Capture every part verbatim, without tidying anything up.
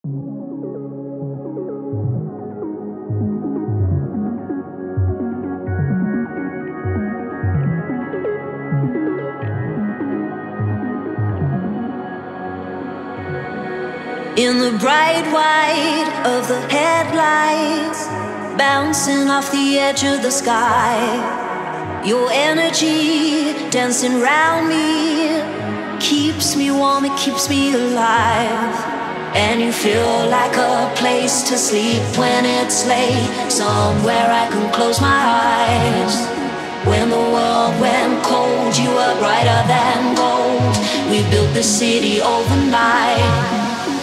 In the bright white of the headlights, bouncing off the edge of the sky, your energy dancing round me keeps me warm, it keeps me alive. And you feel like a place to sleep when it's late, somewhere I can close my eyes. When the world went cold, you were brighter than gold. We built the city overnight.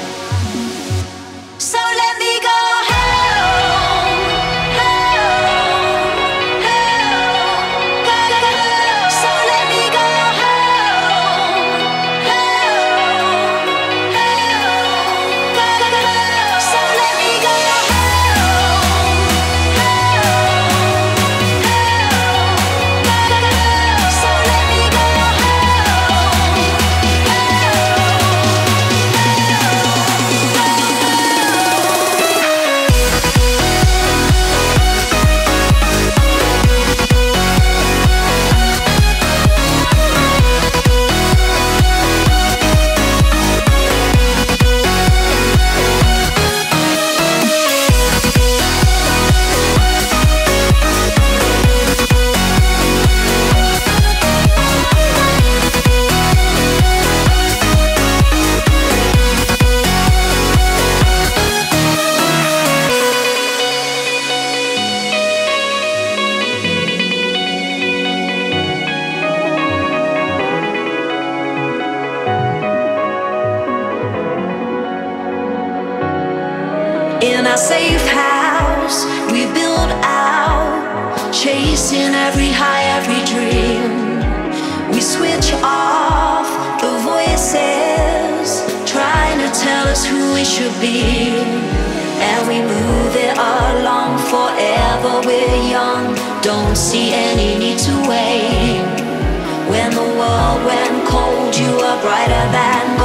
So let me go home, home, home, home. So let me go home, home, home, home. So let me go home, home, home. So let me go in our safe house we build out, chasing every high, every dream. We switch off the voices trying to tell us who we should be, and we move it along forever. We're young, don't see any need to wait. When the world went cold, you were brighter than